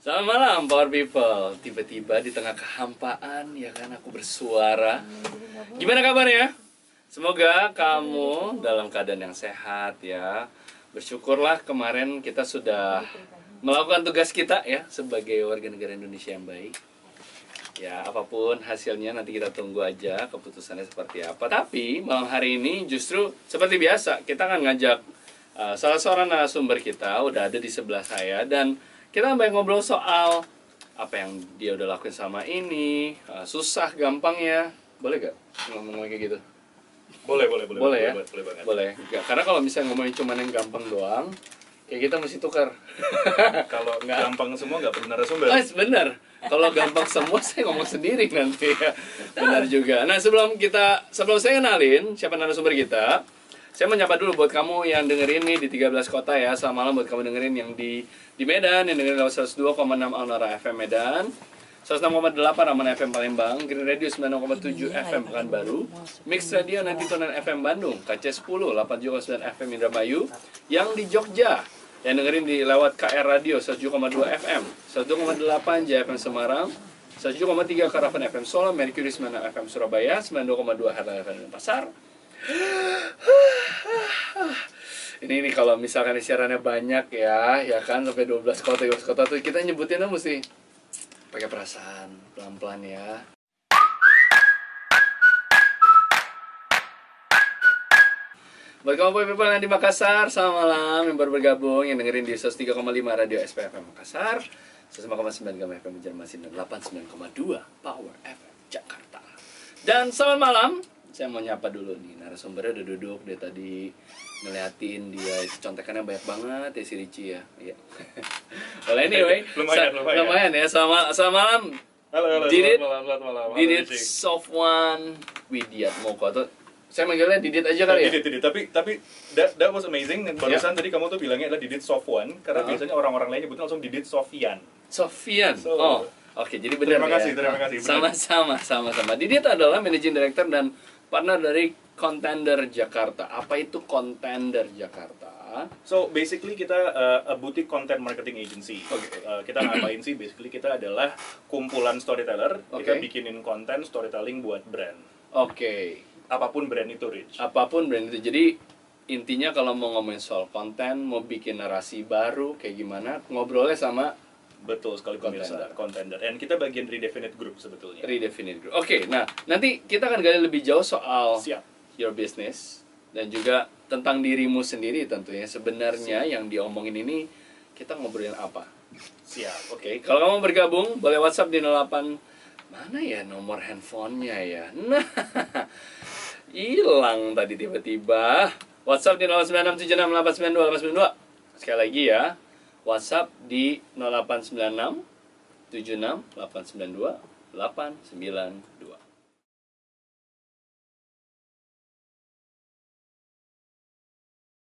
Selamat malam Power People. Tiba-tiba di tengah kehampaan ya kan aku bersuara. Gimana kabarnya? Semoga kamu dalam keadaan yang sehat ya. Bersyukurlah kemarin kita sudah melakukan tugas kita ya sebagai warga negara Indonesia yang baik. Ya apapun hasilnya nanti kita tunggu aja keputusannya seperti apa. Tapi malam hari ini justru seperti biasa kita akan ngajak salah seorang narasumber kita udah ada di sebelah saya dan kita banyak ngobrol soal apa yang dia udah lakuin sama ini, susah, gampangnya. Boleh gak ngomong kayak gitu? Boleh ya? banget. Boleh. Gak, karena kalau misalnya ngomongin cuma yang gampang doang, kayak kita mesti tukar. Kalau gampang semua nggak perlu narasumber. Oh, benar. Kalau gampang semua saya ngomong sendiri nanti ya. Benar juga. Nah, sebelum saya kenalin siapa narasumber kita, saya menyapa dulu buat kamu yang dengerin nih di 13 kota ya. Selamat malam buat kamu dengerin yang di Medan, yang dengerin lewat 102,6 Alnora FM Medan, 106,8 Aman FM Palembang, Green Radio 96,7 FM Pekanbaru, Mix Radio 92 FM Bandung, KC 10 879 FM Indramayu, yang di Jogja yang dengerin di lewat KR Radio 107,2 FM, 102,8 JFM Semarang, 107,3 Karavan FM Solo, Mercury 96 FM Surabaya, 92,2 Herlan FM Pasar. Ini kalau misalkan siarannya banyak ya kan sampai 12 kota tuh kita nyebutinnya mesti pakai perasaan, pelan-pelan ya. Buat kamu people yang di Makassar, selamat malam yang baru bergabung yang dengerin di 103,5 Radio SPFM Makassar, 105,9 Gama FM Banjarmasin dan 89,2 Power FM Jakarta. Dan selamat malam. Saya mau nyapa dulu nih, narasumbernya udah duduk, dia tadi ngeliatin dia, contekannya banyak banget ya si Ricci ya. Iya. Well anyway, lumayan ya, selamat malam. Halo, selamat malam. Didit Sofwan Widiatmoko atau saya manggilnya Didit aja kali ya? Didit, tapi that was amazing. Barusan tadi kamu tuh bilangnya adalah Didit Sofwan, karena biasanya orang-orang lain nyebutnya langsung Didit Sofian. Oke, jadi benar ya. Terima kasih. Sama-sama. Didit adalah Managing Director dan partner dari Contender Jakarta. Apa itu Contender Jakarta? So basically kita a boutique content marketing agency. Kita ngapain sih? Basically kita adalah kumpulan storyteller. Kita bikinin konten storytelling buat brand. Apapun brand itu, Rich. Jadi intinya kalau mau ngomongin soal konten, mau bikin narasi baru kayak gimana, ngobrolnya sama betul sekali pemirsa, Contender. Dan kita bagian Redefinite Group sebetulnya. Redefinite Group. Nah nanti kita akan gali lebih jauh soal your business dan juga tentang dirimu sendiri tentunya. Sebenarnya yang diomongin ini kita ngobrolin apa? Kalau kamu bergabung boleh WhatsApp di 08 mana ya nomor handphonenya ya? Nah, hilang tadi tiba-tiba. WhatsApp di 089676892892. Sekali lagi ya. WhatsApp di 0896 76 892 892.